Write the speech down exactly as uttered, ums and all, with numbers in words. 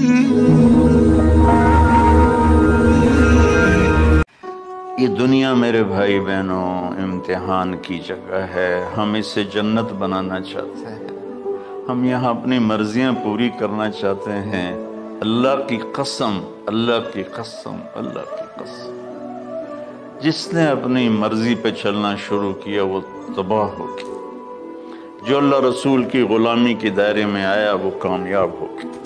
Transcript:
ये दुनिया मेरे भाई बहनों इम्तिहान की जगह है। हम इसे जन्नत बनाना चाहते हैं। हम यहाँ अपनी मर्जियाँ पूरी करना चाहते हैं। अल्लाह की कसम, अल्लाह की कसम, अल्लाह की कसम, जिसने अपनी मर्जी पे चलना शुरू किया वो तबाह हो गया। जो अल्लाह रसूल की गुलामी के दायरे में आया वो कामयाब हो गया।